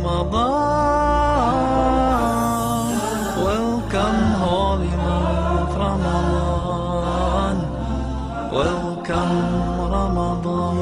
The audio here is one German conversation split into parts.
Ramadan. Welcome, holy month Ramadan. Welcome, Ramadan.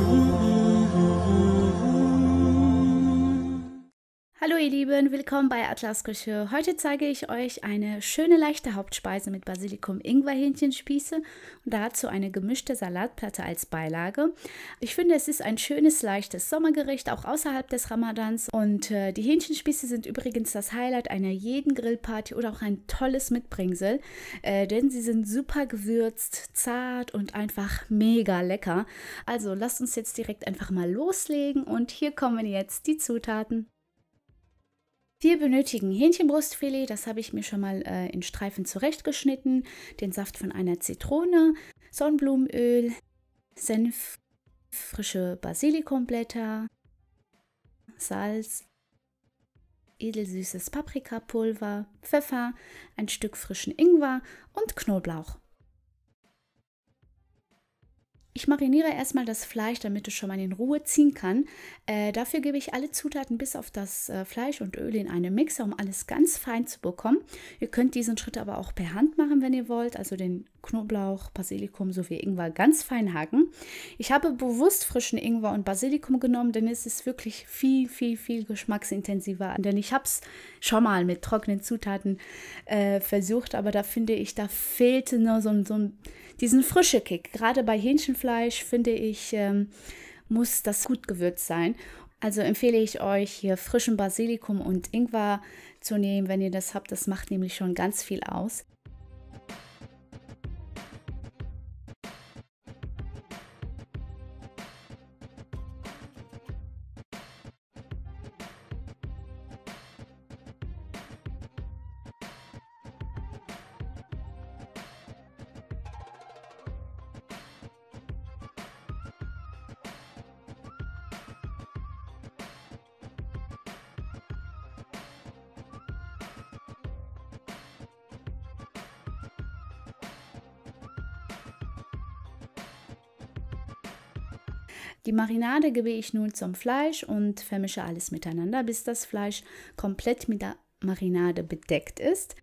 Hallo ihr Lieben, willkommen bei Atlas Küche. Heute zeige ich euch eine schöne leichte Hauptspeise mit Basilikum-Ingwer-Hähnchenspieße und dazu eine gemischte Salatplatte als Beilage. Ich finde, es ist ein schönes, leichtes Sommergericht, auch außerhalb des Ramadans. Und die Hähnchenspieße sind übrigens das Highlight einer jeden Grillparty oder auch ein tolles Mitbringsel, denn sie sind super gewürzt, zart und einfach mega lecker. Also lasst uns jetzt direkt einfach mal loslegen und hier kommen jetzt die Zutaten. Wir benötigen Hähnchenbrustfilet, das habe ich mir schon mal in Streifen zurechtgeschnitten, den Saft von einer Zitrone, Sonnenblumenöl, Senf, frische Basilikumblätter, Salz, edelsüßes Paprikapulver, Pfeffer, ein Stück frischen Ingwer und Knoblauch. Ich mariniere erstmal das Fleisch, damit es schon mal in Ruhe ziehen kann. Dafür gebe ich alle Zutaten bis auf das Fleisch und Öl in einen Mixer, um alles ganz fein zu bekommen. Ihr könnt diesen Schritt aber auch per Hand machen, wenn ihr wollt. Also den Knoblauch, Basilikum sowie Ingwer ganz fein hacken. Ich habe bewusst frischen Ingwer und Basilikum genommen, denn es ist wirklich viel geschmacksintensiver. Denn ich habe es schon mal mit trockenen Zutaten versucht, aber da finde ich, da fehlte nur diesen frische Kick. Gerade bei Hähnchenfleisch, finde ich, muss das gut gewürzt sein. Also empfehle ich euch, hier frischen Basilikum und Ingwer zu nehmen, wenn ihr das habt. Das macht nämlich schon ganz viel aus. Die Marinade gebe ich nun zum Fleisch und vermische alles miteinander, bis das Fleisch komplett mit der Marinade bedeckt ist.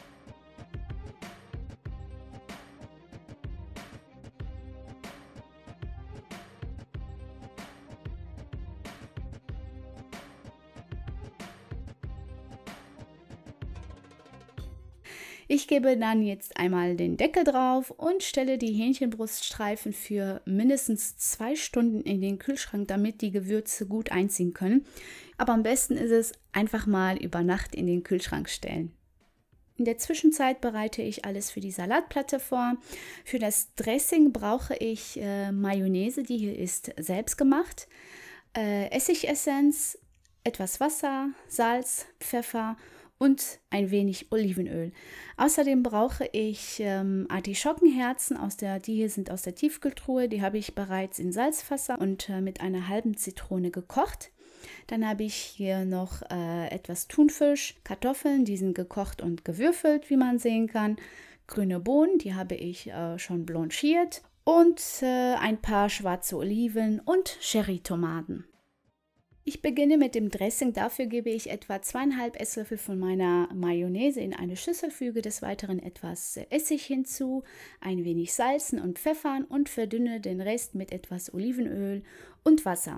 Ich gebe dann jetzt einmal den Deckel drauf und stelle die Hähnchenbruststreifen für mindestens 2 Stunden in den Kühlschrank, damit die Gewürze gut einziehen können. Aber am besten ist es, einfach mal über Nacht in den Kühlschrank stellen. In der Zwischenzeit bereite ich alles für die Salatplatte vor. Für das Dressing brauche ich Mayonnaise, die hier ist selbst gemacht, Essigessenz, etwas Wasser, Salz, Pfeffer und ein wenig Olivenöl. Außerdem brauche ich Artischockenherzen, die hier sind aus der Tiefkühltruhe. Die habe ich bereits in Salzwasser und mit einer halben Zitrone gekocht. Dann habe ich hier noch etwas Thunfisch, Kartoffeln, die sind gekocht und gewürfelt, wie man sehen kann. Grüne Bohnen, die habe ich schon blanchiert. Und ein paar schwarze Oliven und Cherrytomaten. Ich beginne mit dem Dressing. Dafür gebe ich etwa 2,5 Esslöffel von meiner Mayonnaise in eine Schüssel, füge des Weiteren etwas Essig hinzu, ein wenig Salzen und Pfeffern und verdünne den Rest mit etwas Olivenöl und Wasser.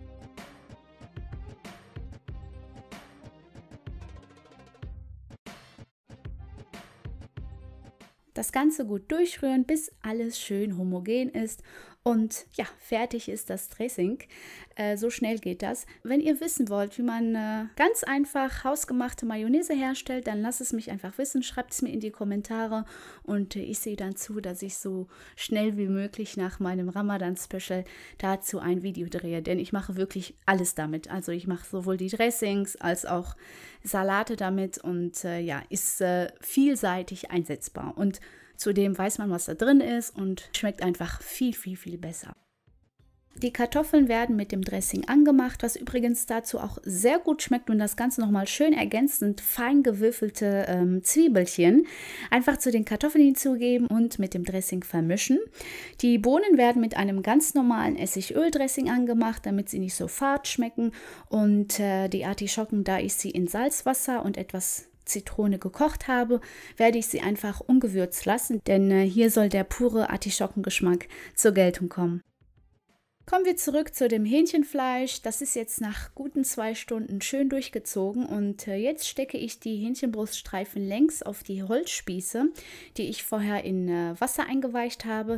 Das Ganze gut durchrühren, bis alles schön homogen ist. Und ja, fertig ist das Dressing. So schnell geht das. Wenn ihr wissen wollt, wie man ganz einfach hausgemachte Mayonnaise herstellt, dann lasst es mich einfach wissen. Schreibt es mir in die Kommentare und ich sehe dann zu, dass ich so schnell wie möglich nach meinem Ramadan-Special dazu ein Video drehe. Denn ich mache wirklich alles damit. Also ich mache sowohl die Dressings als auch Salate damit und ja, ist vielseitig einsetzbar. Und zudem weiß man, was da drin ist und schmeckt einfach viel besser. Die Kartoffeln werden mit dem Dressing angemacht, was übrigens dazu auch sehr gut schmeckt und das Ganze nochmal schön ergänzt sind fein gewürfelte Zwiebelchen. Einfach zu den Kartoffeln hinzugeben und mit dem Dressing vermischen. Die Bohnen werden mit einem ganz normalen Essigöl-Dressing angemacht, damit sie nicht so fad schmecken. Und die Artischocken, da ich sie in Salzwasser und etwas Zitrone gekocht habe, werde ich sie einfach ungewürzt lassen, denn hier soll der pure Artischockengeschmack zur Geltung kommen. Kommen wir zurück zu dem Hähnchenfleisch. Das ist jetzt nach guten 2 Stunden schön durchgezogen und jetzt stecke ich die Hähnchenbruststreifen längs auf die Holzspieße, die ich vorher in Wasser eingeweicht habe.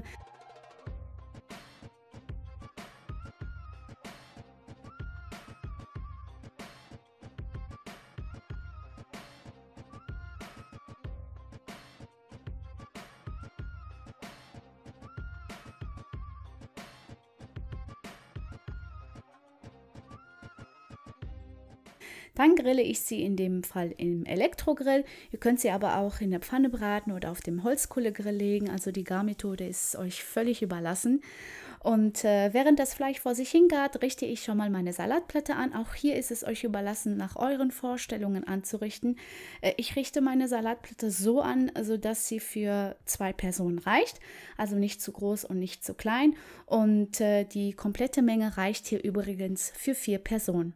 Dann grille ich sie in dem Fall im Elektrogrill. Ihr könnt sie aber auch in der Pfanne braten oder auf dem Holzkohlegrill legen. Also die Garmethode ist euch völlig überlassen. Und während das Fleisch vor sich hingart, richte ich schon mal meine Salatplatte an. Auch hier ist es euch überlassen, nach euren Vorstellungen anzurichten. Ich richte meine Salatplatte so an, sodass sie für 2 Personen reicht. Also nicht zu groß und nicht zu klein. Und die komplette Menge reicht hier übrigens für 4 Personen.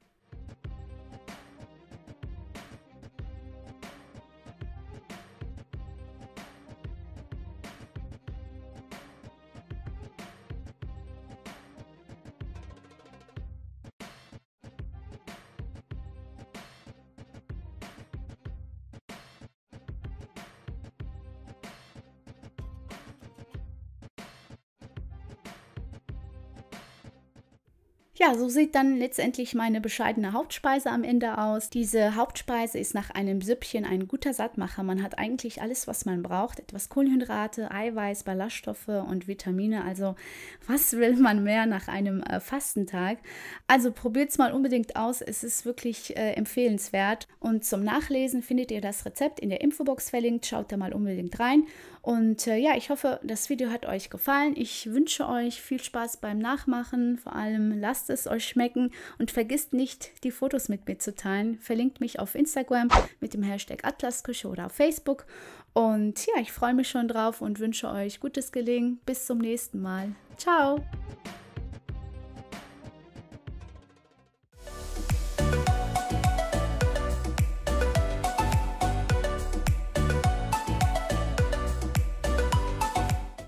Ja, so sieht dann letztendlich meine bescheidene Hauptspeise am Ende aus. Diese Hauptspeise ist nach einem Süppchen ein guter Sattmacher. Man hat eigentlich alles, was man braucht. Etwas Kohlenhydrate, Eiweiß, Ballaststoffe und Vitamine. Also was will man mehr nach einem Fastentag? Also probiert es mal unbedingt aus. Es ist wirklich empfehlenswert. Und zum Nachlesen findet ihr das Rezept in der Infobox verlinkt. Schaut da mal unbedingt rein. Und ja, ich hoffe, das Video hat euch gefallen. Ich wünsche euch viel Spaß beim Nachmachen. Vor allem lasst es euch schmecken und vergisst nicht, die Fotos mit mir zu teilen. Verlinkt mich auf Instagram mit dem Hashtag Atlasküche oder auf Facebook. Und ja, ich freue mich schon drauf und wünsche euch gutes Gelingen. Bis zum nächsten Mal. Ciao!